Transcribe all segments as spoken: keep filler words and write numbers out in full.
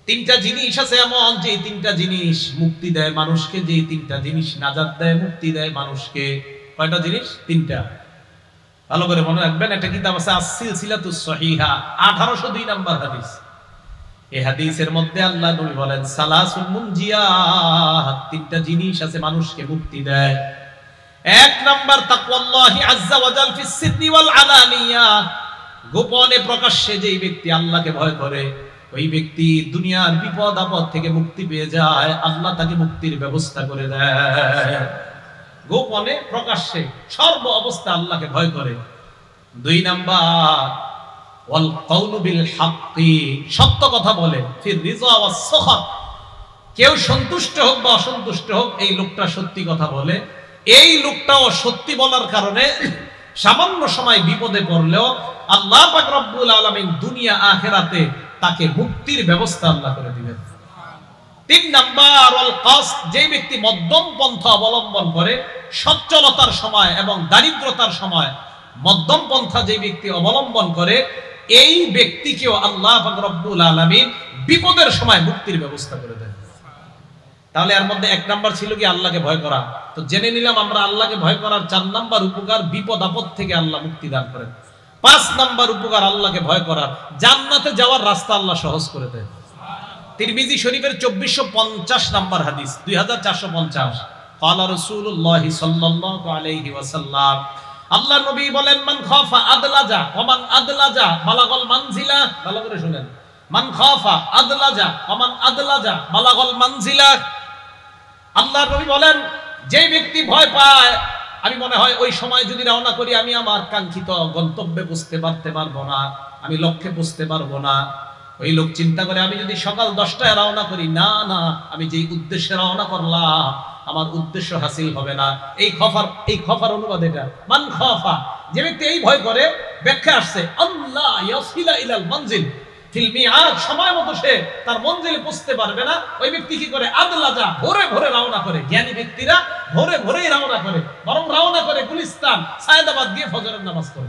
তিনটা জিনিস আছে এমন, যে তিনটা জিনিস মুক্তি দেয় মানুষকে, যে তিনটা জিনিস নাজাত দেয়, মুক্তি দেয় মানুষকে। কয়টা জিনিস? তিনটা। ভালো করে মনে রাখবেন। একটা কিতাব আছে আস-সিলসিলাতুস সহিহা, আঠারোশো দুই নম্বর হাদিস। এই হাদিসের মধ্যে আল্লাহ নবী বলেন সালাসুল মুনজিয়াত, তিনটা জিনিস আছে মানুষকে মুক্তি দেয়। এক নাম্বার তাকওয়াল্লাহি আযজা ওয়া জাল ফিস সিররি ওয়াল আলানিয়া, গোপনে প্রকাশ্যে যেই ব্যক্তি আল্লাহকে ভয় করে ওই ব্যক্তি দুনিয়ার বিপদ আপদ থেকে মুক্তি পেয়ে যায়, আল্লাহ তাকে মুক্তির ব্যবস্থা করে দেয়। গোপনে প্রকাশ্যে সর্ব অবস্থা আল্লাহকে ভয় করে। দুই নাম্বার ওয়াল কাউলু বিল হাক্কি, সত্য কথা বলে। ফির রিজা ওয়াস সাখাত, কেউ সন্তুষ্ট হোক বা অসন্তুষ্ট হোক এই লোকটা সত্যি কথা বলে। এই লোকটাও সত্যি বলার কারণে সামান্য সময় বিপদে পড়লেও আল্লাহ পাক রব্বুল আলামিন দুনিয়া আখিরাতে তাকে মুক্তির ব্যবস্থা আল্লাহ করে দিবেন। তিন নাম্বার ওয়াল কাসদ, যে ব্যক্তি মধ্যম পন্থা অবলম্বন করে সচ্ছলতার সময় এবং দারিদ্রতার সময়, মধ্যম পন্থা যে ব্যক্তি অবলম্বন করে এই ব্যক্তিকেও আল্লাহ পাক রব্বুল আলামিন বিপদের সময় মুক্তির ব্যবস্থা করে দেন। তাহলে এর মধ্যে এক নাম্বার ছিল কি আল্লাহকে ভয় করা। তো জেনে নিলাম আমরা আল্লাহকে ভয় করার চার নাম্বার উপকার, বিপদ আপদ থেকে আল্লাহ মুক্তি দান করেন। পাঁচ নাম্বার উপকার আল্লাহকে ভয় করার, জান্নাতে যাওয়ার রাস্তা আল্লাহ সহজ করে দেন। তিরমিজি শরীফের চব্বিশশো পঞ্চাশ নাম্বার হাদিস, দুই হাজার চারশো পঞ্চাশ। ক্বালা রাসূলুল্লাহ সাল্লাল্লাহু আলাইহি ওয়াসাল্লাম, আল্লাহ নবী বলেন মান খাফা আদলাজা ওয়া মান আদলাজা বালাগাল মানজিলা। ভালো করে শুনেন, মান খাফা আদলাজা ওয়া মান আদলাজা বালাগাল মানজিলা। আল্লাহ নবী বলেন যে ব্যক্তি ভয় পায়, আমি মনে হয় ওই সময় যদি রওনা করি আমি আমার কাঙ্ক্ষিত গন্তব্যে পৌঁছতে পারতে পারবো না, আমি লক্ষ্যে পৌঁছতে পারবো না। ওই লোক চিন্তা করে আমি যদি সকাল দশটায় রওনা করি, না না আমি যেই উদ্দেশ্যে রওনা করলাম আমার উদ্দেশ্য হাসিল হবে না। এই খফার এই খফার অনুবাদ এটা, মান খাফা, যে ব্যক্তি এই ভয় করে, ব্যাখ্যা আসছে আল্লাহ ইয়াসিলা ইলাল মানজিল ফিল মিআদ, সময় মতো সে তার মঞ্জিলে পৌঁছতে পারবে না। ওই ব্যক্তি কি করে? আদলাজা, ভোরে ভোরে রওনা করে। জ্ঞানী ব্যক্তিরা ভোরে ভোরেই রওনা করে, বরং রওনা করে গুলিস্তান সায়েদাবাদ গিয়ে ফজরের নামাজ পড়ে,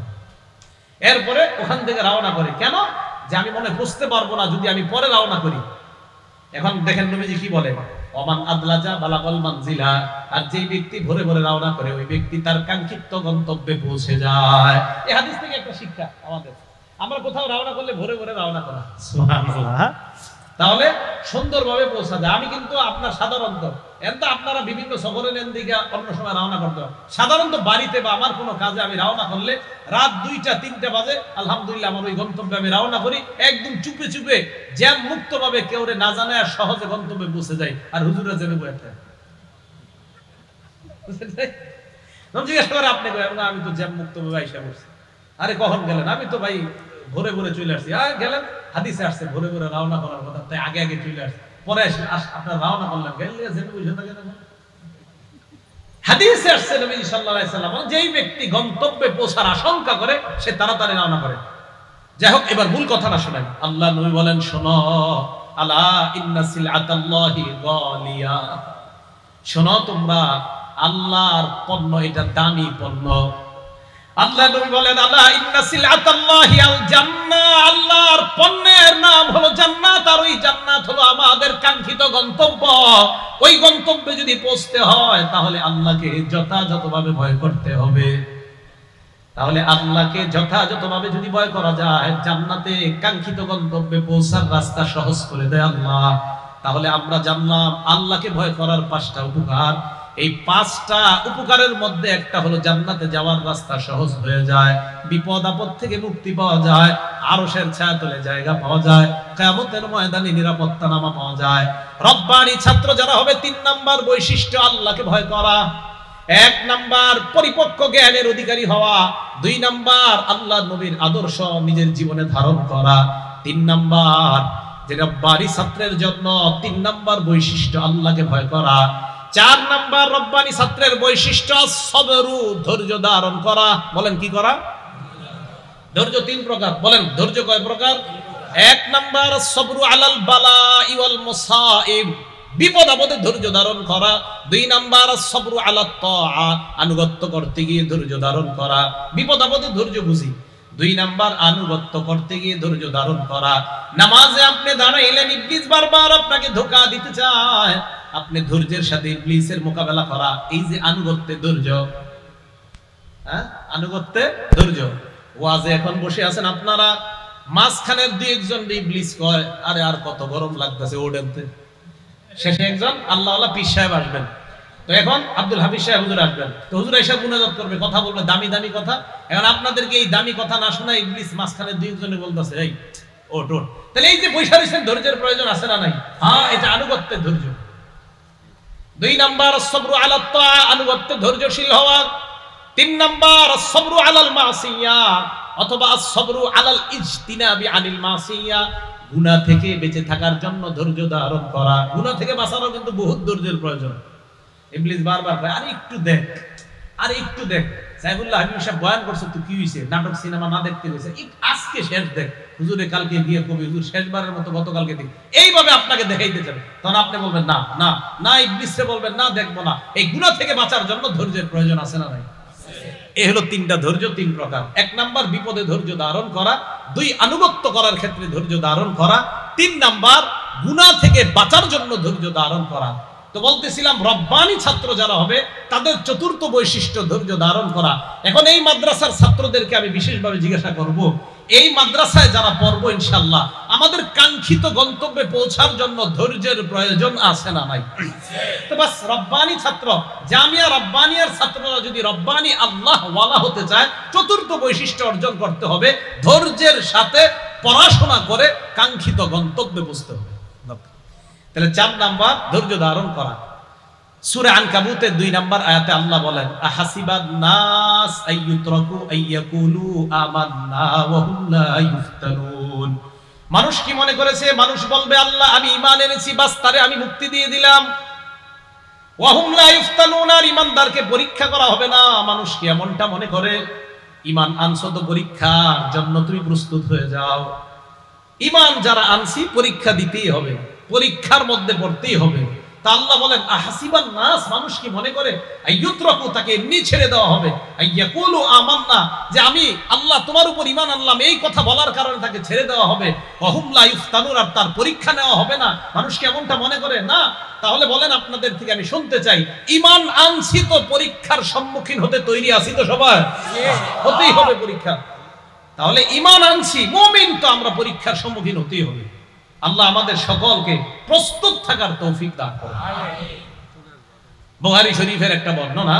এরপরে ওখান থেকে রওনা করে। কেন? যে আমি মনে বুঝতে পারবো না যদি আমি পরে রওনা করি। এখন দেখেন নবীজি কি বলে, ওমান আদলাজা বালাগাল মানজিলা, আর যে ব্যক্তি ভোরে ভোরে রওনা করে ওই ব্যক্তি তার কাঙ্ক্ষিত গন্তব্যে পৌঁছে যায়। এই হাদিস থেকে একটা শিক্ষা আমাদের, আমরা কোথাও রওনা করলে ভোরে ভোরে রওনা করা, সুবহানাল্লাহ, তাহলে সুন্দরভাবে পৌঁছা যায়। আমি কিন্তু আপনার সাধারণত এমন আপনারা বিভিন্ন সফরে নেন দিকে অন্য সময় রওনা করতে হয়, সাধারণত বাড়িতে বা আমার কোনো কাজে আমি রওনা করলে রাত দুইটা তিনটা বাজে আলহামদুলিল্লাহ আমার ওই গন্তব্যে আমি রওনা করি, একদম চুপে চুপে জ্যাম মুক্ত ভাবে, কেউ না জানে আর সহজে গন্তব্যে পৌঁছে যাই। আর হুজুরা জেনে বয়ে থাকে, জিজ্ঞাসা করে আপনি আমি তো জ্যাম মুক্ত ভাবে আইসা বসছি। আরে কখন গেলেন? আমি তো ভাই ভোরে ভোরে চলে আসছি। আর গেলেন, হাদিসে আসছে ভোরে ভোরে রওনা করার কথা, তাই আগে আগে চলে আসছে, পরে আপনার রওনা করলেন। হাদিসে আসছে নবী সাল্লাল্লাহু আলাইহি সাল্লাম যেই ব্যক্তি গন্তব্যে পৌঁছার আশঙ্কা করে সে তাড়াতাড়ি রওনা করে। যাই হোক, এবার মূল কথাটা শোনেন। আল্লাহ নবী বলেন, শোনো, আলা ইন্না সিলআতাল্লাহি গালিয়া, শোনো তোমরা আল্লাহর পণ্য এটা দামি পণ্য। আল্লাহ নবী বলেন, আলা ইন্না সিলআতাল্লাহি আল জান্নাহ, আল্লাহর পণ্যের নাম হলো জান্নাত, আর ওই জান্নাত হলো আমাদের কাঙ্ক্ষিত গন্তব্য। ওই গন্তব্যে যদি পৌঁছতে হয় তাহলে আল্লাহকে যথাযথভাবে ভয় করতে হবে। তাহলে আল্লাহকে যথাযথভাবে যদি ভয় করা যায়, জান্নাতে কাঙ্ক্ষিত গন্তব্যে পৌঁছার রাস্তা সহজ করে দেয় আল্লাহ। তাহলে আমরা জানলাম আল্লাহকে ভয় করার পাঁচটা উপকার। এই পাঁচটা উপকারের মধ্যে একটা হলো জান্নাতে যাওয়ার রাস্তা সহজ হয়ে যায়, বিপদ আপদ থেকে মুক্তি পাওয়া যায়, আরশের ছায়াতলে জায়গা পাওয়া যায়, কিয়ামতের ময়দানে নিরাপত্তা নামা পাওয়া যায়। রব্বানি ছাত্র যারা হবে, তিন নাম্বার বৈশিষ্ট্য আল্লাহকে ভয় করা। এক নাম্বার পরিপক্ক জ্ঞানের অধিকারী হওয়া, দুই নাম্বার আল্লাহ নবীর আদর্শ নিজের জীবনে ধারণ করা, তিন নাম্বার যে রব্বানি ছাত্রের জন্য তিন নাম্বার বৈশিষ্ট্য আল্লাহকে ভয় করা। চার নাম্বার রব্বানি ছাত্রের বৈশিষ্ট্য সবরু, ধৈর্য ধারণ করা। বলেন কি করা? ধৈর্য তিন প্রকার। বলেন ধৈর্য কয় প্রকার? এক নাম্বার সবরু আলাল বালাই ওয়াল মুসাইব, বিপদ আপদে ধৈর্য ধারণ করা। দুই নাম্বার সবরু আলাত তাআ, আনুগত্য করতে গিয়ে ধৈর্য ধারণ করা, বিপদ আপদে ধৈর্য বুঝি। দুই নাম্বার আনুগত্য করতে গিয়ে ধৈর্য ধারণ করা। নামাজে আপনি দাঁড়াইলেন, ইবলিস বারবার আপনাকে ধোঁকা দিতে চায়, আপনি ধৈর্যের সাথে ইবলিসের মোকাবেলা করা, এই যে আনুগত্যে ধৈর্য, হ্যাঁ আনুগত্যে ধৈর্য। ওয়াজে এখন বসে আছেন আপনারা, মাঝখানের দুই একজন ইবলিস কয় আরে আর কত গরম লাগতেছে ওডেনতে, শেষে একজন আল্লাহওয়ালা পীর সাহেব আসবেন, তো এখন আব্দুল হাফিজ সাহেব হুজুর আসবেন, তো হুজুর এসে মুনাজাত করবে, কথা বলবে দামি দামি কথা। এখন আপনাদেরকে এই দামি কথা না শোনা ইবলিস মাঝখানে দুই একজনে বলতেছে এই ওট ওট। তাহলে এই যে পয়সা রয়েছেন, ধৈর্যের প্রয়োজন আছে না নাই? হ্যাঁ, এটা আনুগত্যের ধৈর্য। দুই নাম্বার সবরু আলা তাআ, আনুগত্যে ধৈর্যশীল হওয়া। তিন নাম্বার সবরু আলাল মাসিয়া অথবা সবরু আলাল ইজতিনাবি আনিল মাসিয়া, গুনাহ থেকে বেঁচে থাকার জন্য ধৈর্য ধারণ করা। গুনাহ থেকে বাঁচানো কিন্তু বহুত ধৈর্যের প্রয়োজন। ইবলিস বারবার কয় আরে একটু দেখ, আরে একটু দেখ, সাইফুল্লাহ হাবিব সাহেব বয়ান করছে, তো কি হইছে, নাটক সিনেমা না দেখতে গেছে, আজকে শেষ দেখ, হুজুরে কালকে গিয়ে কবি হুজুর শেষবারের মতো গতকালকে দেখ, এইভাবে আপনাকে দেখাইতে যাবে, তখন আপনি বলবেন না না না, ইবলিসে বলবেন না দেখবো না। এই গুনাহ থেকে বাঁচার জন্য ধৈর্যের প্রয়োজন আছে না নাই? এই হলো তিনটা ধৈর্য, তিন প্রকার। এক নাম্বার বিপদে ধৈর্য ধারণ করা, দুই আনুগত্য করার ক্ষেত্রে ধৈর্য ধারণ করা, তিন নাম্বার গুনাহ থেকে বাঁচার জন্য ধৈর্য ধারণ করা। তো বলতেছিলাম রব্বানি ছাত্র যারা হবে তাদের চতুর্থ বৈশিষ্ট্য ধৈর্য ধারণ করা। এখন এই মাদ্রাসার ছাত্রদেরকে আমি বিশেষভাবে জিজ্ঞাসা করব, এই মাদ্রাসায় যারা পড়বো ইনশাআল্লাহ আমাদের কাঙ্ক্ষিত গন্তব্যে পৌঁছার জন্য ধৈর্যের প্রয়োজন আছে না নাই? তো বাস রব্বানি ছাত্র, জামিয়া রব্বানিয়ার ছাত্ররা যদি রব্বানি আল্লাহ ওয়ালা হতে চায়, চতুর্থ বৈশিষ্ট্য অর্জন করতে হবে, ধৈর্যের সাথে পড়াশোনা করে কাঙ্ক্ষিত গন্তব্যে পৌঁছতে হবে। তাহলে চার নাম্বার ধৈর্য ধারণ করা। সূরা আনকাবুতের দুই নাম্বার আয়াতে আল্লাহ বলেন আহাসিবান নাস আইয়ুতরাকু আইয়াকুলু আমান্না ওয়া হুম লা ইফতানুন। মানুষ কি মনে করেছে, মানুষ বলবে আল্লাহ আমি ঈমান এনেছি, বাস তারে আমি মুক্তি দিয়ে দিলাম। ওয়া হুম লা ইফতানুন, আর ঈমানদারকে পরীক্ষা করা হবে না। মানুষ কি এমনটা মনে করে? ঈমান আনছো তো পরীক্ষার জন্য তুমি প্রস্তুত হয়ে যাও। ঈমান যারা আনছি পরীক্ষা দিতেই হবে, পরীক্ষার মধ্যে পড়তেই হবে। তা আল্লাহ বলেন আহাসিবান নাস, মানুষ কি মনে করে আইয়ুতরাকু, তাকে এমনি ছেড়ে দেওয়া হবে, আইয়াকুলু আমান্না, যে আমি আল্লাহ তোমার উপর ঈমান আনলাম, এই কথা বলার কারণে তাকে ছেড়ে দেওয়া হবে, ওয়া হুম লা ইফতানুন, আর তার পরীক্ষা নেওয়া হবে না। মানুষ কি এমনটা মনে করে? না। তাহলে বলেন আপনাদের থেকে আমি শুনতে চাই, ঈমান আনছি তো পরীক্ষার সম্মুখীন হতে তৈরি আছি তো সবাই? হতেই হবে পরীক্ষা। তাহলে ঈমান আনছি, মুমিন তো আমরা পরীক্ষার সম্মুখীন হতেই হবে। আল্লাহ আমাদের সকলকে প্রস্তুত থাকার তৌফিক দান করুন। বুখারী শরীফের একটা বর্ণনা,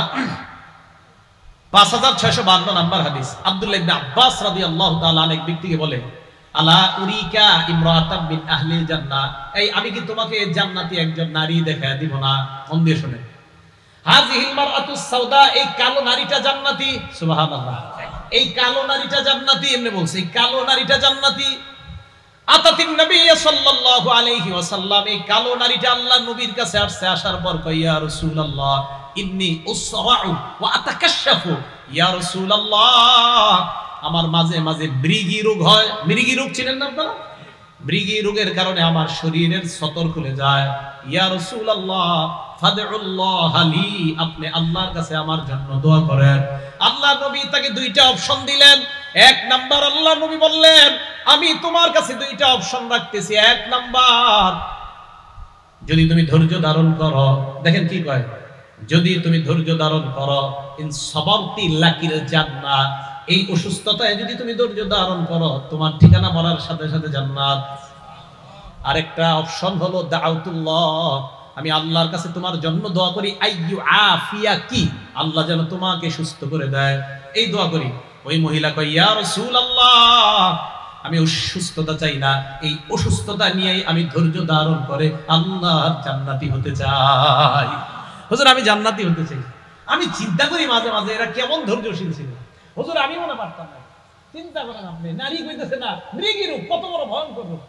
পাঁচ হাজার ছয়শ বান্ন নম্বর হাদিস, আব্দুল্লাহ ইবনে আব্বাস রাদিয়াল্লাহু তাআলা আনহু এক ব্যক্তিকে বলে আলা উরিকা ইমরাতাম মিন আহলিল জান্নাহ, এই আমি কি তোমাকে জান্নাতি একজন নারী দেখায় দিব না? মন দিয়ে শুনেন। হাযিহিল মারআতুস সাউদা, এই কালো নারীটা জান্নাতি। সুবহানাল্লাহ, এই কালো নারীটা জান্নাতি। এমনি বলছে এই কালো নারীটা জান্নাতি। আতাতিন নবী সাল্লাল্লাহু আলাইহি ওয়াসাল্লাম, এই কালো নারীটা আল্লাহর নবীর কাছে আসছে, আসার পর কয় ইয়া রাসূলুল্লাহ ইন্নী উসরাউ ওয়া আতাকাশশাফু, ইয়া রাসূলুল্লাহ আমার মাঝে মাঝে মৃগী রোগ হয়। মৃগী রোগ চিনেন না আপনারা? মৃগী রোগের কারণে আমার শরীরের সতর খুলে যায়। ইয়া রাসূলুল্লাহ ফাদউল্লাহ লি, আপনি আল্লাহর কাছে আমার জন্য দোয়া করেন। আল্লাহ নবী তাকে দুইটা অপশন দিলেন। এক নাম্বার আল্লাহ নবী বললেন আমি তোমার কাছে দুইটা অপশন রাখতেছি। এক নাম্বার, যদি তুমি ধৈর্য ধারণ করো, দেখেন কি কয়, যদি তুমি ধৈর্য ধারণ করো ইন সাবারতি লাকিল জান্নাত, এই অসুস্থতায় যদি তুমি ধৈর্য ধারণ করো তোমার ঠিকানা মরার সাথে সাথে জান্নাত। আরেকটা অপশন হলো দাউতুল্লাহ, আমি আল্লাহর কাছে তোমার জন্য দোয়া করি আইয়ু আফিয়াকি, আল্লাহ যেন তোমাকে সুস্থ করে দেয়, এই দোয়া করি। ওই মহিলা কয় ইয়া রাসূলুল্লাহ আমি অসুস্থতা চাই না, এই অসুস্থতা নিয়েই আমি ধৈর্য ধারণ করে আল্লাহর জান্নাতি হতে চাই। হুজুর আমি জান্নাতি হতে চাই। আমি চিন্তা করি মাঝে মাঝে এরা কেমন ধৈর্যশীল ছিল। হুজুর আমি মনে পারতাম না। চিন্তা করেন আপনি, নারী কইতেছে না মৃগী রূপ, কত বড় ভয়ঙ্কর রূপ।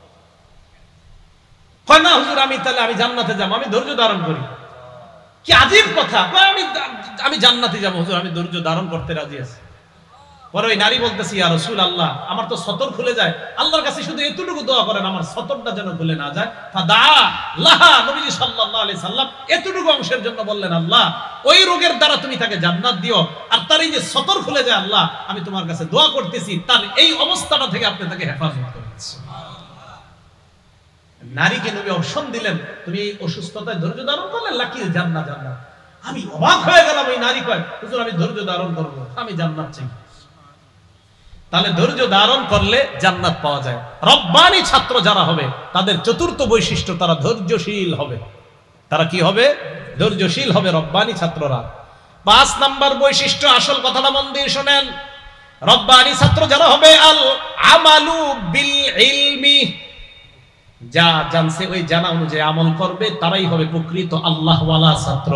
কয় না হুজুর আমি তাহলে আমি জান্নাতে যাব, আমি ধৈর্য ধারণ করি। কি আজীব কথা। কয় আমি আমি জান্নাতে যাব হুজুর, আমি ধৈর্য ধারণ করতে রাজি আছি। পরে ওই নারী বলতেছি, ইয়া রাসূলুল্লাহ, আমার তো সতর খুলে যায়, আল্লাহর কাছে শুধু এতটুকু দোয়া করেন আমার সতরটা যেন খুলে না যায়। ফাদা লাহা, নবীজি সাল্লাল্লাহু আলাইহি সাল্লাম এতটুকু অংশের জন্য বললেন, আল্লাহ ওই রোগের দ্বারা তুমি তাকে জান্নাত দিও, আর তার এই যে সতর খুলে যায় আল্লাহ, আমি তোমার কাছে দোয়া করতেছি তার এই অবস্থাটা থেকে আপনি তাকে হেফাজত করেন। নারীকে নবী অপশন দিলেন, তুমি এই অসুস্থতায় ধৈর্য ধারণ করলে লাকি জান্নাত জান্নাত। আমি অবাক হয়ে গেলাম, ওই নারী কয়, হুজুর আমি ধৈর্য ধারণ করব, আমি জান্নাত চাই। তাহলে ধৈর্য ধারণ করলে জান্নাত পাওয়া যায়। রব্বানি ছাত্র যারা হবে তাদের চতুর্থ বৈশিষ্ট্য, তারা ধৈর্যশীল হবে। তারা কি হবে? ধৈর্যশীল হবে রব্বানি ছাত্ররা। পাঁচ নাম্বার বৈশিষ্ট্য, আসল কথাটা মন দিয়ে শোনেন, রব্বানি ছাত্র যারা হবে, আল আমালু বিল ইলমি, যা জানছে ওই জানা অনুযায়ী আমল করবে, তারাই হবে প্রকৃত আল্লাহওয়ালা ছাত্র।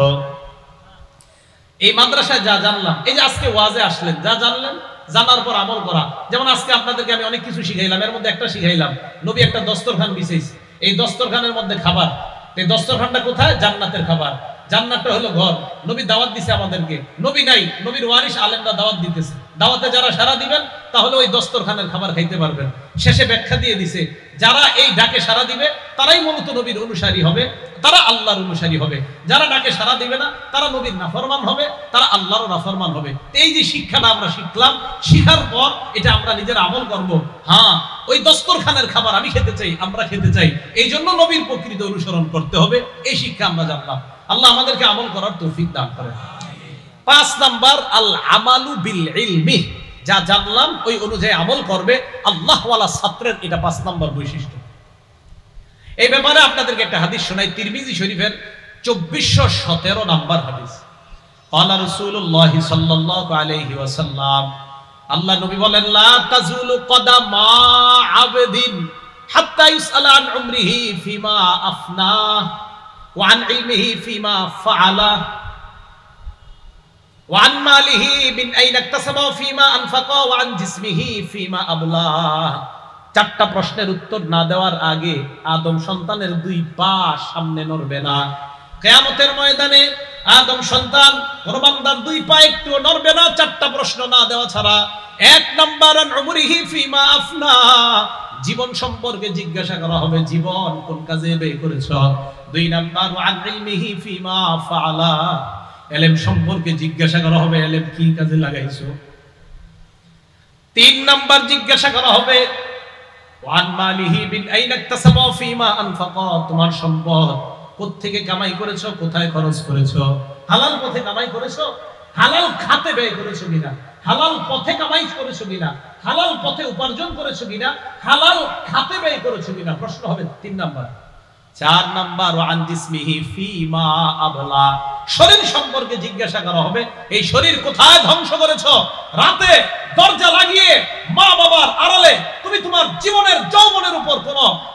এই মাদ্রাসায় যা জানলাম, এই যে আজকে ওয়াজে আসলেন, যা জানলেন জানার পর আমল করা। যেমন আজকে আপনাদেরকে আমি অনেক কিছু শিখাইলাম, এর মধ্যে একটা শিখাইলাম, নবী একটা দস্তরখান বিছাইছে, এই দস্তরখানের মধ্যে খাবার, এই দস্তরখানটা কোথায়? জান্নাতের খাবার। জান্নাতটা হলো ঘর। নবী দাওয়াত দিছে আমাদেরকে, নবী নাই, নবীর ওয়ারিস আলেমরা দাওয়াত দিতেছে, দাওয়াতে যারা সারা দিবেন তাহলে ওই দস্তরখানের খাবার খাইতে পারবেন। শেষে ব্যাখ্যা দিয়ে দিছে, যারা এই ডাকে সারা দিবে তারাই মূলত নবীর অনুসারী হবে, তারা আল্লাহর অনুসারী হবে। যারা ডাকে সারা দিবে না তারা নবীর নাফরমান হবে, তারা আল্লাহর নাফরমান হবে। এই যে শিক্ষাটা আমরা শিখলাম, শিখার পর এটা আমরা নিজেরা আমল করব। হ্যাঁ, ওই দস্তরখানের খাবার আমি খেতে চাই, আমরা খেতে চাই, এই জন্য নবীর প্রকৃত অনুসরণ করতে হবে। এই শিক্ষা আমরা জানলাম। আল্লাহ আমাদেরকে আমল করার তৌফিক দান করেন। পাঁচ নাম্বার, আল আমালু বিল ইলমি, যা জানলাম ওই অনুযায়ী আমল করবে আল্লাহওয়ালা ছাত্রের, এটা পাঁচ নাম্বার বৈশিষ্ট্য। এই ব্যাপারে আপনাদেরকে একটা হাদিস শোনাই, তিরমিজি শরীফের চব্বিশশো সতেরো নাম্বার হাদিস। ক্বালা রাসূলুল্লাহ সাল্লাল্লাহু আলাইহি ওয়াসাল্লাম, আল্লাহ নবী বলেন, লা তাজুলু কদামা আবদিন হাত্তা ইউসআলা আন উমরিহি ফিমা আফনা ওয়া আন ইলমিহি ফিমা ফাআলা ওয়া আন মালিহি মিন আইনা ইকতাসাবা ফিমা আনফাকা ওয়া আন জিসমিহি ফিমা আবলা। চারটা প্রশ্নের উত্তর না দেওয়ার আগে আদম সন্তানের দুই পা সামনে নড়বে না। কিয়ামতের ময়দানে আদম সন্তান কোন বান্দার দুই পা একটু নড়বে না, চারটা প্রশ্ন না দেওয়া ছাড়া। এক নাম্বার, আন উমরিহি ফিমা আফনা, জীবন সম্পর্কে জিজ্ঞাসা করা হবে, জীবন কোন কাজে ব্যয় করেছো। দুই নাম্বার, আন ইলমিহি ফিমা ফাআলা, ইলম সম্পর্কে জিজ্ঞাসা করা হবে, ইলম কি কাজে লাগাইছো। তিন নাম্বার জিজ্ঞাসা করা হবে, ওয়ান মালিহি বিন আইনা ইকতাসাবা ফিমা আনফাকা, তোমার সম্পদ কোত্থেকে কামাই করেছো, কোথায় খরচ করেছো। হালাল পথে কামাই করেছো, হালাল খাতে ব্যয় করেছো কিনা, হালাল পথে কামাই করেছো কিনা, হালাল পথে উপার্জন করেছো কিনা, হালাল খাতে ব্যয় করেছো কিনা, প্রশ্ন হবে তিন নাম্বার। চার নাম্বার, ওয়ান জিসমিহি ফিমা আবলা, শরীর সম্পর্কে জিজ্ঞাসা করা হবে, এই শরীর কোথায় ধ্বংস করেছো। রাতে দরজা লাগিয়ে মা বাবার আড়ালে তুমি তোমার জীবনের যৌবনের উপর কোন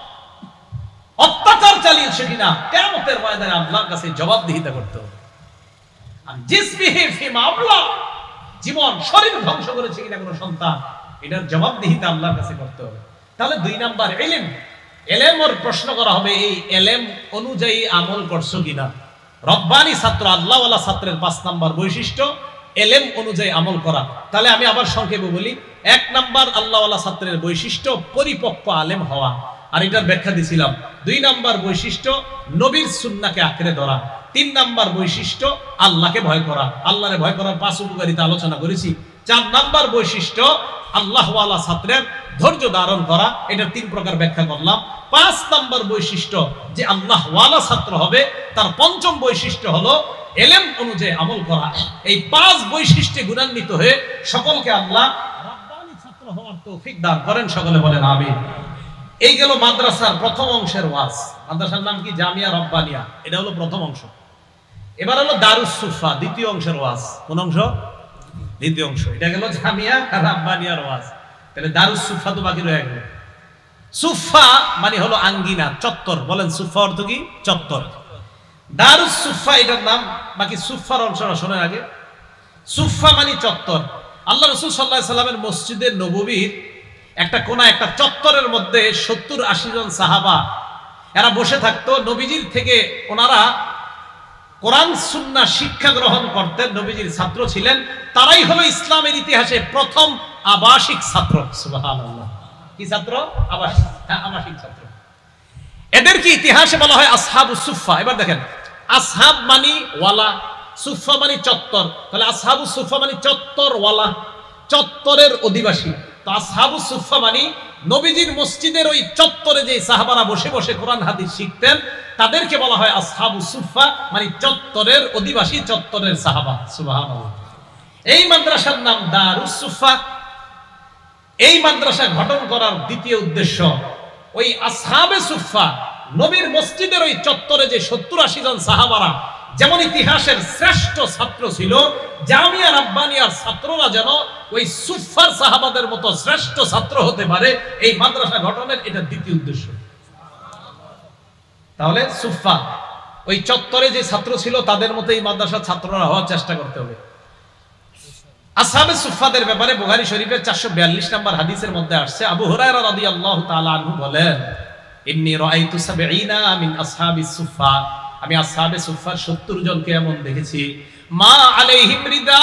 অত্যাচার চালিয়েছো কিনা, কিয়ামতের ময়দানে আল্লাহর কাছে জবাবদিহিতা করতে হবে। আর জিসমিহি ফিমা আবলা, জীবন শরীর ধ্বংস করেছে কিনা কোন সন্তান, এটার জবাবদিহিতা আল্লাহর কাছে করতে হবে। তাহলে দুই নাম্বার ইলম, এলেমর প্রশ্ন করা হবে, এই এলেম অনুযায়ী আমল করছো কিনা। রব্বানি ছাত্র, আল্লাহওয়ালা ছাত্রের পাঁচ নাম্বার বৈশিষ্ট্য এলেম অনুযায়ী আমল করা। তাহলে আমি আবার সংক্ষেপে বলি, এক নাম্বার আল্লাহওয়ালা ছাত্রের বৈশিষ্ট্য পরিপক্ক আলেম হওয়া, আর এটার ব্যাখ্যা দিছিলাম। দুই নাম্বার বৈশিষ্ট্য নবীর সুন্নাহকে আঁকড়ে ধরা। তিন নাম্বার বৈশিষ্ট্য আল্লাহকে ভয় করা, আল্লাহরে ভয় করার পাঁচ উপকারিতা আলোচনা করেছি। চার নাম্বার বৈশিষ্ট্য আল্লাহওয়ালা ছাত্রের ধৈর্য ধারণ করা, এটা তিন প্রকার ব্যাখ্যা করলাম। পাঁচ নাম্বার বৈশিষ্ট্য যে আল্লাহওয়ালা ছাত্র হবে, তার পঞ্চম বৈশিষ্ট্য হলো এলেম অনুযায়ী আমল করা। এই পাঁচ বৈশিষ্ট্যে গুণান্বিত হয়ে সকলকে আল্লাহ রব্বানি ছাত্র হওয়ার তৌফিক দান করেন, সকলে বলেন আমিন। এই গেল মাদ্রাসার প্রথম অংশের ওয়াজ। মাদ্রাসার নাম কি? জামিয়া রব্বানিয়া, এটা হলো প্রথম অংশ। এবার হলো দারুস সুফা, দ্বিতীয় অংশের ওয়াজ। কোন অংশ? দ্বিতীয় অংশ। এটা গেল জামিয়া রব্বানিয়ার ওয়াজ। তাহলে দারুস সুফা তো বাকি রয়ে গেল। সুফা মানে হলো আঙ্গিনা, চত্বর। বলেন সুফা অর্থ কি? চত্বর। দারুস সুফা এটার নাম। বাকি সুফার অংশটা শোনেন আগে। সুফা মানে চত্বর। আল্লাহ রাসূল সাল্লাল্লাহু আলাইহি সাল্লামের মসজিদে নববীর একটা কোনা, একটা চত্বরের মধ্যে সত্তর আশি জন সাহাবা এরা বসে থাকতো। নবীজির থেকে ওনারা কোরআন সুন্নাহ শিক্ষা গ্রহণ করতেন, নবীজির ছাত্র ছিলেন, তারাই হলো ইসলামের ইতিহাসে প্রথম আবাসিক ছাত্র। সুবহানাল্লাহ। কি ছাত্র? আবাসিক। হ্যাঁ, আবাসিক ছাত্র। এদেরকে ইতিহাসে বলা হয় আসহাবুস সুফফা। এবার দেখেন, আসহাব মানে ওয়ালা, সুফফা মানে চত্বর। তাহলে আসহাবুস সুফফা মানে চত্বর ওয়ালা, চত্বরের অধিবাসী। তো আসহাবুস সুফফা মানে নবীজির মসজিদের ওই চত্বরে যে সাহাবারা বসে বসে কোরআন হাদিস শিখতেন, তাদেরকে বলা হয় আসহাবুস সুফফা, মানে চত্বরের অধিবাসী, চত্বরের সাহাবা। সুবহানাল্লাহ। এই মাদ্রাসার নাম দারুস সুফফা। এই মাদ্রাসা গঠন করার দ্বিতীয় উদ্দেশ্য, ওই আসহাবে সুফফা নবীর মসজিদের ওই চত্বরে যে সত্তর আশি জন সাহাবারা যেমন ইতিহাসের শ্রেষ্ঠ ছাত্র ছিল, জামিয়া রাব্বানিয়ার ছাত্ররা যেন ওই সুফফার সাহাবাদের মতো শ্রেষ্ঠ ছাত্র হতে পারে, এই মাদ্রাসা গঠনের এটা দ্বিতীয় উদ্দেশ্য। তাহলে সুফফা ওই চত্বরে যে ছাত্র ছিল তাদের মতো এই মাদ্রাসার ছাত্ররা হওয়ার চেষ্টা করতে হবে। আসহাবে সুফফাদের ব্যাপারে বুখারী শরীফের চারশো বিয়াল্লিশ নম্বর হাদিসের মধ্যে আসছে, আবু হুরায়রা রাদিয়াল্লাহু তাআলা আনহু বলেন, ইন্নী রাআইতু সাবঈনা মিন আসহাবিস সুফফা, আমি আসহাবে সুফফার সত্তর জনকে এমন দেখেছি, মা আলাইহিম রিদা,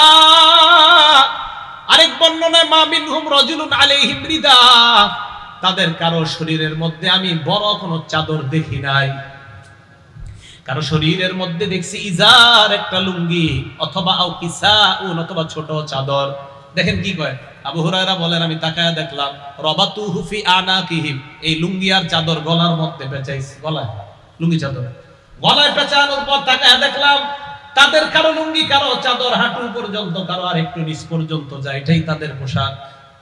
আরেক বর্ণনায় মা মিনহুম রাজুলুন আলাইহিম রিদা, তাদের কারো শরীরের মধ্যে আমি বড় কোনো চাদর দেখি নাই, কারো শরীরের মধ্যে দেখছি ইজার, একটা লুঙ্গি, অথবা আও কিসাউন, অথবা ছোট চাদর। দেখেন কি কয় আবু হুরায়রা বলেন, আমি তাকায়া দেখলাম, রাবাতুহু ফি আনাকিহিম, এই লুঙ্গি আর চাদর গলার মধ্যে পেঁচাইছে, গলায় লুঙ্গি চাদর গলায় পেঁচানোর পর তাকায়া দেখলাম তাদের কারো লুঙ্গি, কারো চাদর হাঁটু পর্যন্ত, কারো আর একটু নিচ পর্যন্ত যায়, এটাই তাদের পোশাক,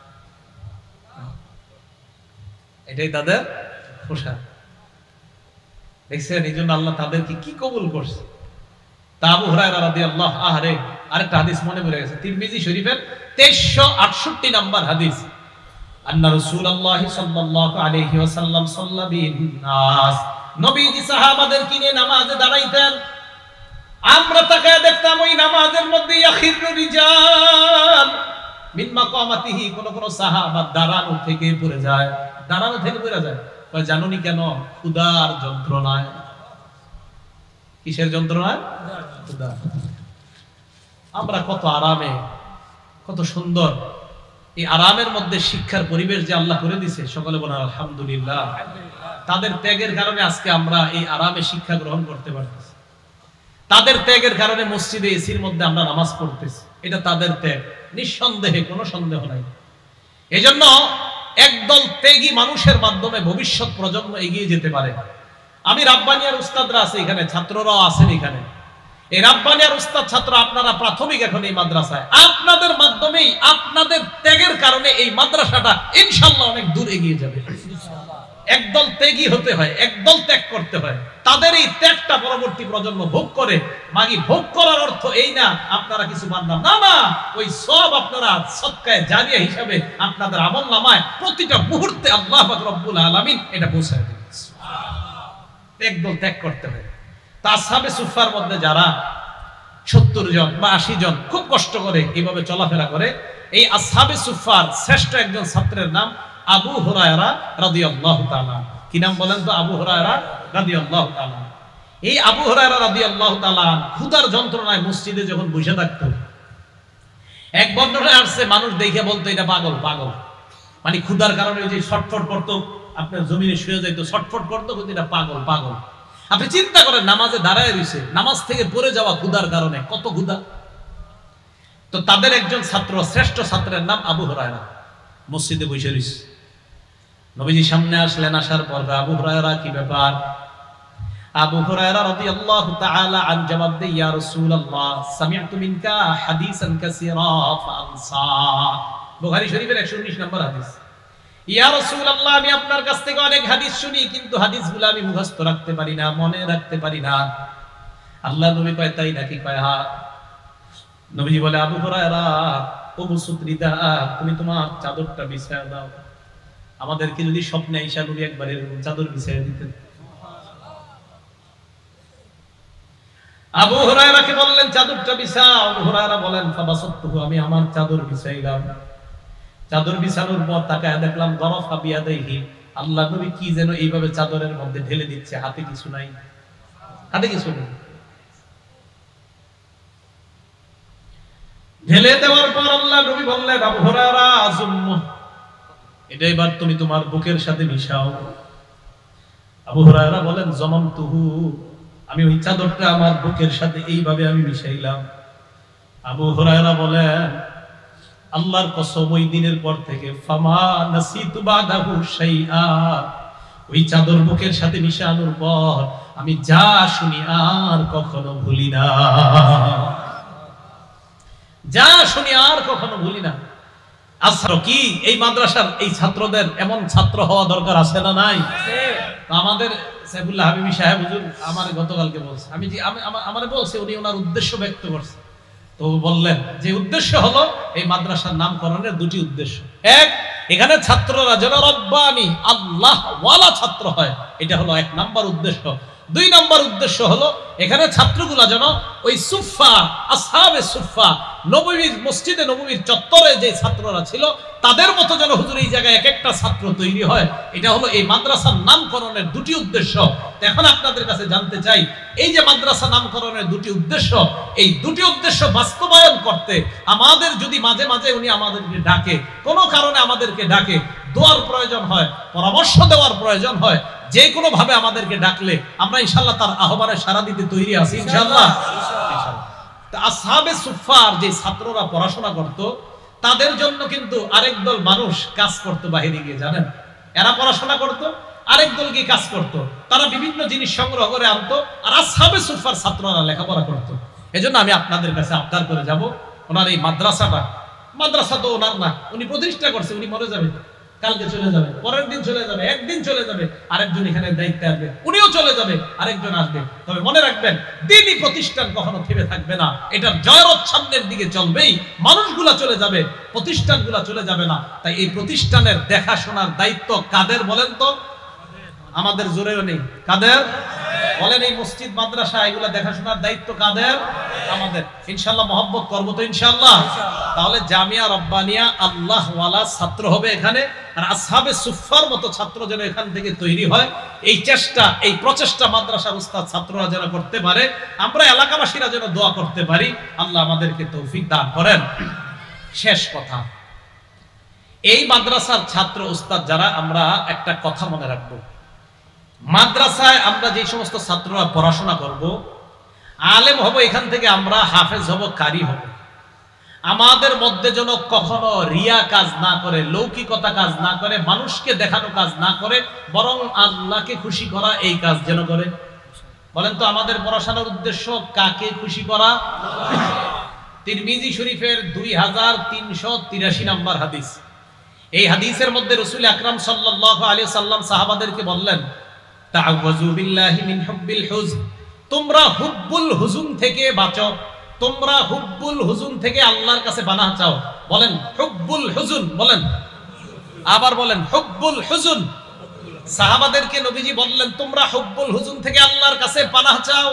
এটাই তাদের পোশাক। দেখছেন, এই জন্য আল্লাহ তাদেরকে কি কবুল করছে। তা আবু হুরায়রা রাদিয়াল্লাহু আহরে আরেকটা হাদিস মনে পড়ে গেছে, তিরমিজি শরীফের তেইশশো আটষট্টি নাম্বার হাদিস, আন্না রাসূলুল্লাহ সাল্লাল্লাহু আলাইহি ওয়াসাল্লাম সাল্লা বিন নাস, নবীজি সাহাবাদের কিনে নামাজে দাঁড়াইতেন, আমরা তাকায় দেখতাম ওই নামাজের মধ্যে ইয়াখিরু রিজাল মিন মাকামাতিহি, কোন কোন সাহাবা দাঁড়ানো থেকে পড়ে যায়, দাঁড়ানো থেকে পড়ে যায়। কয় জানুনি কেন? ক্ষুধার যন্ত্রণায়। কিসের যন্ত্রণায়? ক্ষুধা। আমরা কত আরামে, কত সুন্দর এই আরামের মধ্যে শিক্ষার পরিবেশ যে আল্লাহ করে দিয়েছে, সকলে বলেন আলহামদুলিল্লাহ। তাদের ত্যাগের কারণে আজকে আমরা এই আরামে শিক্ষা গ্রহণ করতে পারতেছি, তাদের ত্যাগের কারণে মসজিদে এসির মধ্যে আমরা নামাজ পড়তেছি, এটা তাদের ত্যাগ, নিঃসন্দেহে, কোনো সন্দেহ নাই। এজন্য একদল ত্যাগী মানুষের মাধ্যমে ভবিষ্যৎ প্রজন্ম এগিয়ে যেতে পারে। আমি রাব্বানিয়ার উস্তাদরা আছে এখানে, ছাত্ররাও আছেন এখানে, এই রাব্বানিয়ার উস্তাদ ছাত্র আপনারা প্রাথমিক এখন এই মাদ্রাসায়, আপনাদের মাধ্যমেই, আপনাদের ত্যাগের কারণে এই মাদ্রাসাটা ইনশাআল্লাহ অনেক দূর এগিয়ে যাবে। একদল ত্যাগী হতে হয়, একদল ত্যাগ করতে হয়, তাদের এই ত্যাগটা পরবর্তী প্রজন্ম ভোগ করে। মাগি ভোগ করার অর্থ এই না আপনারা কিছু বান্দাম, না না, ওই সব আপনারা সদকায়ে জারিয়া হিসাবে আপনাদের আমলনামায় প্রতিটা মুহূর্তে আল্লাহ পাক রব্বুল আলামিন এটা পৌঁছায় দেন। একদল ত্যাগ করতে হয়। তা আসহাবে সুফফার মধ্যে যারা সত্তর জন বা আশি জন খুব কষ্ট করে এইভাবে চলাফেরা করে, এই আসহাবে সুফফার শ্রেষ্ঠ একজন ছাত্রের নাম আবু হুরায়রা রাদিয়াল্লাহু তাআলা। কি নাম বলেন তো? আবু হুরায়রা রাদিয়াল্লাহু তাআলা। এই আবু হুরায়রা রাদিয়াল্লাহু তাআলা ক্ষুধার যন্ত্রণায় মসজিদে যখন বসে থাকতো, এক বর্ণনায় আসছে মানুষ দেখে বলতো এটা পাগল, পাগল, মানে ক্ষুধার কারণে ওই যে ছটফট করতো, আপনার জমিনে শুয়ে যাইতো, ছটফট করতো, কিন্তু এটা পাগল, পাগল। আপনি চিন্তা করেন, নামাজে দাঁড়ায় রয়েছে, নামাজ থেকে পড়ে যাওয়া ক্ষুধার কারণে, কত ক্ষুধা। তো তাদের একজন ছাত্র, শ্রেষ্ঠ ছাত্রের নাম আবু হুরায়রা, মসজিদে বসে রয়েছে। নবীজি সামনে আসলেন, আসার পর আবু হুরায়রা কি ব্যাপার? আবু হুরায়রা রাদিয়াল্লাহু তাআলা আন জবাব দেয়, ইয়া রাসূলুল্লাহ সামি'তু মিনকা হাদিসান কাসীরা ফাআনসা। বুখারী শরীফের একশো উনিশ নম্বর হাদিস। ইয়া রাসূলুল্লাহ, আমি আপনার কাছ থেকে অনেক হাদিস শুনি, কিন্তু হাদিসগুলো আমি মুখস্থ রাখতে পারি না, মনে রাখতে পারি না। আল্লাহ নবী কয়, তাই নাকি? কয় হ্যাঁ। নবীজি বলে, আবু হুরায়রা উবসুত রিদা, তুমি তোমার চাদরটা বিছায়া দাও। আমাদেরকে যদি স্বপ্নে আইসা নবী একবার এরকম চাদর বিছায়া দিতেন। আবু হুরায়রাকে বললেন চাদরটা বিছাও। আবু হুরায়রা বলেন, ফাবাসাতহু, আমি আমার চাদর বিছাইলাম। চাদর বিছানোর পর তাকায় দেখলাম গরফা বিয়াদাইহি, আল্লাহ নবী কি যেন এইভাবে চাদরের মধ্যে ঢেলে দিচ্ছে, হাতে কিছু নাই, হাতে কিছু নেই। ঢেলে দেওয়ার পর আল্লাহ নবী বললেন, আবু হুরায়রা আযুম্মু, এটা এবার তুমি তোমার বুকের সাথে মিশাও। আবু হুরায়রা বলেন, জমামতুহু, আমি ওই চাদরটা আমার বুকের সাথে এইভাবে আমি মিশাইলাম। আবু হুরায়রা বলেন, আল্লাহর কসম, ওই দিনের পর থেকে ফামা নাসিতু বাদাহু শাইআ, ওই চাদর বুকের সাথে মিশানোর পর আমি যা শুনি আর কখনো ভুলি না, যা শুনি আর কখনো ভুলি না। আচ্ছা, কি এই মাদ্রাসার এই ছাত্রদের এমন ছাত্র হওয়া দরকার আছে না নাই? আমাদের সাইফুল্লাহ হাবিবি সাহেব হুজুর আমার গতকালকে বলছে, আমি যে আমারে বলছে, উনি ওনার উদ্দেশ্য ব্যক্ত করছে। তো বললেন যে উদ্দেশ্য হলো এই মাদ্রাসার নামকরণের দুটি উদ্দেশ্য। এক, এখানে ছাত্ররা যেন রব্বানি আল্লাহ ওয়ালা ছাত্র হয়, এটা হলো এক নাম্বার উদ্দেশ্য। দুই নাম্বার উদ্দেশ্য হলো এখানে ছাত্রগুলা যেন ওই সুফা, আসহাবে সুফা, নববীর মসজিদে নববীর চত্বরে যে ছাত্ররা ছিল তাদের মতো যেন হুজুর এই জায়গায় এক একটা ছাত্র তৈরি হয়। এটা হলো এই মাদ্রাসার নামকরণের দুটি উদ্দেশ্য। এখন আপনাদের কাছে জানতে চাই, এই যে মাদ্রাসা নামকরণের দুটি উদ্দেশ্য, এই দুটি উদ্দেশ্য বাস্তবায়ন করতে আমাদের যদি মাঝে মাঝে উনি আমাদেরকে ডাকে, কোনো কারণে আমাদেরকে ডাকে, দোয়ার প্রয়োজন হয়, পরামর্শ দেওয়ার প্রয়োজন হয়, যে কোনো ভাবে আমাদেরকে ডাকলে আমরা ইনশাআল্লাহ তার আহ্বানে সাড়া দিতে তৈরি আছি ইনশাআল্লাহ। তা আসহাবে সুফফার যে ছাত্ররা পড়াশোনা করত, তাদের জন্য কিন্তু আরেক দল মানুষ কাজ করত বাহিরে গিয়ে, জানেন? এরা পড়াশোনা করত, আরেক দল গিয়ে কাজ করত, তারা বিভিন্ন জিনিস সংগ্রহ করে আনতো, আর আসহাবে সুফফার ছাত্ররা লেখাপড়া করত। এজন্য আমি আপনাদের কাছে আবদার করে যাব, ওনার এই মাদ্রাসাটা, মাদ্রাসা তো ওনার না, উনি প্রতিষ্ঠা করছে, উনি মরে যাবে, কালকে চলে যাবে, পরের দিন চলে যাবে, একদিন চলে যাবে, আরেকজন এখানে দায়িত্বে আসবে, উনিও চলে যাবে, আরেকজন আসবে। তবে মনে রাখবেন, দ্বীনি প্রতিষ্ঠান কখনো থেমে থাকবে না, এটার জয়রচ্ছন্নের দিকে চলবেই। মানুষগুলা চলে যাবে, প্রতিষ্ঠানগুলা চলে যাবে না। তাই এই প্রতিষ্ঠানের দেখাশোনার দায়িত্ব কাদের বলেন তো? আমাদের জোরেও নেই, কাদের বলেন? এই মসজিদ মাদ্রাসা এগুলা দেখাশোনার দায়িত্ব কাদের? আমাদের। ইনশাআল্লাহ মহব্বত করবো তো ইনশাআল্লাহ। তাহলে জামিয়া রব্বানিয়া আল্লাহ ওয়ালা ছাত্র হবে এখানে, আর আসহাবে সুফফার মতো ছাত্র যেন এখান থেকে তৈরি হয়, এই চেষ্টা, এই প্রচেষ্টা মাদ্রাসার উস্তাদ ছাত্ররা যেন করতে পারে, আমরা এলাকাবাসীরা যেন দোয়া করতে পারি, আল্লাহ আমাদেরকে তৌফিক দান করেন। শেষ কথা, এই মাদ্রাসার ছাত্র উস্তাদ যারা, আমরা একটা কথা মনে রাখবো, মাদ্রাসায় আমরা যে সমস্ত ছাত্ররা পড়াশোনা করব, আলেম হব, এখান থেকে আমরা হাফেজ হব, কারি হব, আমাদের মধ্যে যেন কখনো রিয়া কাজ না করে, লৌকিকতা কাজ না করে, মানুষকে দেখানো কাজ না করে, বরং আল্লাহকে খুশি করা এই কাজ যেন করে। বলেন তো, আমাদের পড়াশোনার উদ্দেশ্য কাকে খুশি করা? তিরমিজি শরীফের দুই হাজার তিনশো তিরাশি নম্বর হাদিস। এই হাদিসের মধ্যে রাসূল আকরাম সাল্লাল্লাহু আলাইহি ওয়াসাল্লাম সাহাবাদেরকে বললেন, তাআওয়াযু বিল্লাহি মিন হুব্বিল হুজন, তোমরা হুব্বুল হুজুন থেকে বাঁচো, তোমরা হুব্বুল হুজুন থেকে আল্লাহর কাছে পানাহ চাও। বলেন হুব্বুল হুজুন, বলেন আবার বলেন হুব্বুল হুজুন। সাহাবাদেরকে নবীজি বললেন, তোমরা হুব্বুল হুজুন থেকে আল্লাহর কাছে পানাহ চাও।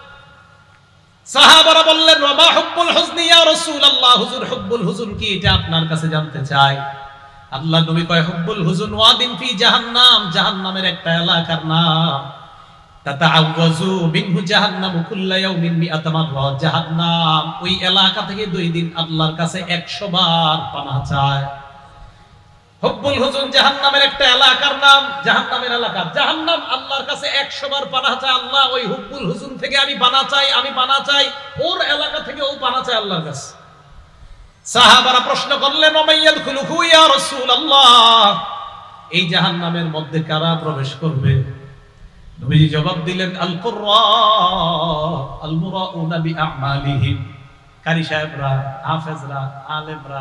সাহাবারা বললেন, ওয়া মা হুব্বুল হুজনি ইয়া রাসূলুল্লাহ, হুজুর হুব্বুল হুজুন কি, এটা আপনার কাছে জানতে চাই। আল্লাহ নবী কয়, হুব্বুল হুজুন ওয়াদিন ফি জাহান্নাম, জাহান্নামের একটা এলাকার নাম। তাতাআওয়াযু মিনহু জাহান্নামু কুল্লা ইয়াউমিন মিআতা মাররা, জাহান্নাম ওই এলাকা থেকে দুই দিন আল্লাহর কাছে একশো বার পানাহ চায়। হুব্বুল হুজুন জাহান্নামের একটা এলাকার নাম, জাহান্নামের এলাকা, জাহান্নাম আল্লাহর কাছে একশো বার পানাহ চায়। আল্লাহ ওই হুব্বুল হুজুন থেকে আমি পানাহ চাই, আমি পানাহ চাই, ওর এলাকা থেকে ও পানাহ চায় আল্লাহর কাছে। সাহাবারা প্রশ্ন করলেন, ওমাইয়াদখুলুহু ইয়া রাসূলুল্লাহ, এই জাহান্নামের মধ্যে কারা প্রবেশ করবে? নবীজি জবাব দিলেন, আল কুররা আল মুরাউনা বিআমালিহিম, কারি সাহেবরা, হাফেজরা, আলেমরা,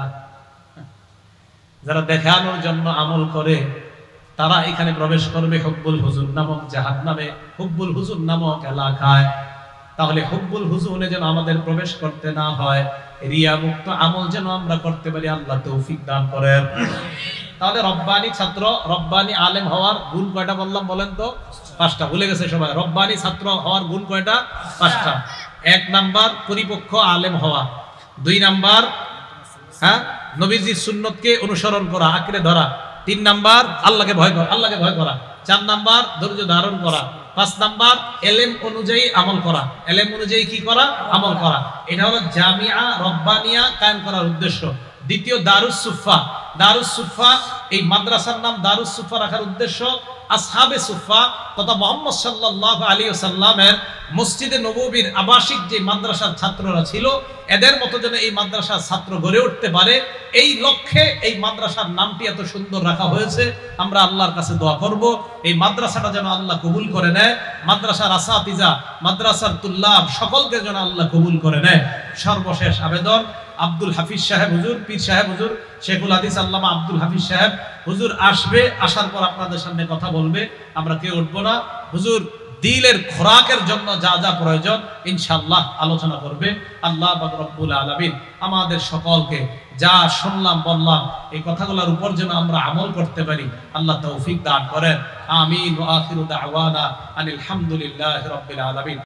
যারা দেখানোর জন্য আমল করে, তারা এখানে প্রবেশ করবে হুব্বুল হুজুন নামক জাহান্নামে, হুব্বুল হুজুন নামক এলাকায়। তাহলে হুব্বুল হুজুনে যেন আমাদের প্রবেশ করতে না হয়, রিয়া মুক্ত আমল যেন আমরা করতে পারি, আল্লাহ তৌফিক দান করেন। তাহলে রব্বানি ছাত্র, রব্বানি আলেম হওয়ার গুণ কয়টা বললাম বলেন তো? পাঁচটা। ভুলে গেছে সবাই? রব্বানি ছাত্র হওয়ার গুণ কয়টা? পাঁচটা। এক নাম্বার পরিপক্ষ আলেম হওয়া, দুই নাম্বার হ্যাঁ নবীজির সুন্নতকে অনুসরণ করা, আঁকড়ে ধরা, তিন নাম্বার আল্লাহকে ভয় করা, আল্লাহকে ভয় করা, চার নাম্বার ধৈর্য ধারণ করা, পাঁচ নাম্বার এলেম অনুযায়ী আমল করা। এলেম অনুযায়ী কি করা? আমল করা। এটা হলো জামিয়া রব্বানিয়া কায়েম করার উদ্দেশ্য। দ্বিতীয় দারুস সুফা। দারুস সুফা, এই মাদ্রাসার নাম দারুস সুফা রাখার উদ্দেশ্য আসহাবে সুফা তথা মুহাম্মদ সাল্লাল্লাহু আলাইহি ওয়াসাল্লামের মসজিদে নববীর আবাসিক যে মাদ্রাসার ছাত্ররা ছিল, এদের মতো যেন এই মাদ্রাসার ছাত্র গড়ে উঠতে পারে, এই লক্ষ্যে এই মাদ্রাসার নামটি এত সুন্দর রাখা হয়েছে। আমরা আল্লাহর কাছে দোয়া করব এই মাদ্রাসাটা যেন আল্লাহ কবুল করে নেয়, মাদ্রাসার আসাতিজা, মাদ্রাসার তুল্লাব সকলকে যেন আল্লাহ কবুল করে নেয়। সর্বশেষ আবেদন, আব্দুল হাফিজ সাহেব হুজুর, পীর সাহেব হুজুর, শেখুল হাদিস আল্লামা আব্দুল হাফিজ সাহেব হুজুর আসবে, আসার পর আপনাদের সামনে কথা বলবে, আমরা কেউ উঠবো না। হুজুর দিলের খোরাকের জন্য যা যা প্রয়োজন ইনশাআল্লাহ আলোচনা করবে। আল্লাহ পাক রব্বুল আলামিন আমাদের সকলকে যা শুনলাম বললাম এই কথাগুলোর উপর যেন আমরা আমল করতে পারি, আল্লাহ তৌফিক দান করেন। আমিন ওয়া আখিরু দাওয়ানা আনিল হামদুলিল্লাহি রাব্বিল আলামিন।